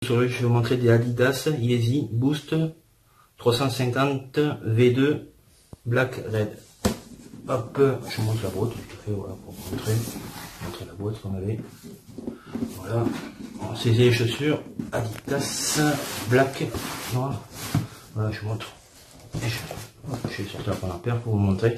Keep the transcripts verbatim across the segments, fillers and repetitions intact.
Aujourd'hui, je vais vous montrer des Adidas Yeezy Boost trois cent cinquante V deux Black Red. Hop, je montre la boîte, tout à fait, voilà, pour vous montrer, montrer la boîte qu'on avait. Voilà, c'est les chaussures Adidas Black noir. Voilà, je vous montre. Et je, je vais sortir la première paire pour vous montrer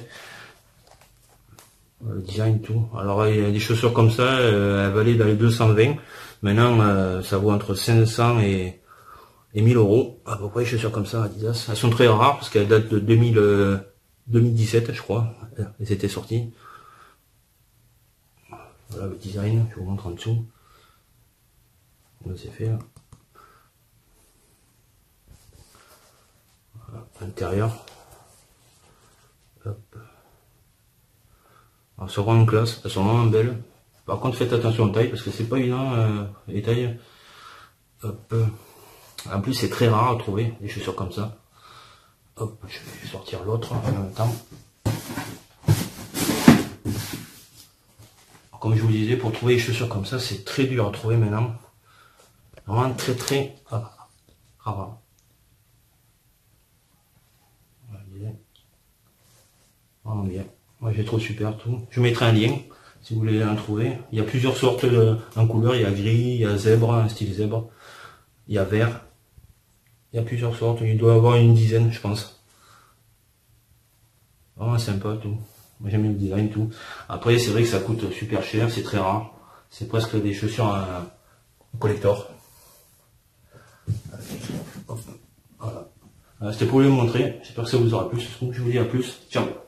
le design, tout. Alors, il y a des chaussures comme ça, euh, elles valaient dans les deux cent vingt. Maintenant, euh, ça vaut entre cinq cents et, et mille euros. À peu près, les chaussures comme ça, Adidas. Elles sont très rares parce qu'elles datent de deux mille, euh, deux mille dix-sept, je crois. Elles étaient sorties. Voilà le design, je vous montre en dessous. Comment c'est fait là. Voilà, l'intérieur. Hop. Alors, elles sont vraiment classe, elles sont vraiment belles. Par contre, faites attention aux tailles parce que c'est pas évident, euh, les tailles. Hop. En plus, c'est très rare à trouver des chaussures comme ça. Hop, je vais sortir l'autre en même temps. Alors, comme je vous disais, pour trouver des chaussures comme ça, c'est très dur à trouver maintenant. Vraiment très très rare. rare. Vraiment bien. Moi, je les trouve super tout. Je mettrai un lien si vous voulez en trouver. Il y a plusieurs sortes de, en couleur. Il y a gris, il y a zèbre, un style zèbre. Il y a vert. Il y a plusieurs sortes. Il doit y avoir une dizaine, je pense. Vraiment sympa tout. Moi j'aime le design tout. Après c'est vrai que ça coûte super cher, c'est très rare. C'est presque des chaussures à collector. Voilà. C'était pour vous montrer. J'espère que ça vous aura plu. Je vous dis à plus. Ciao.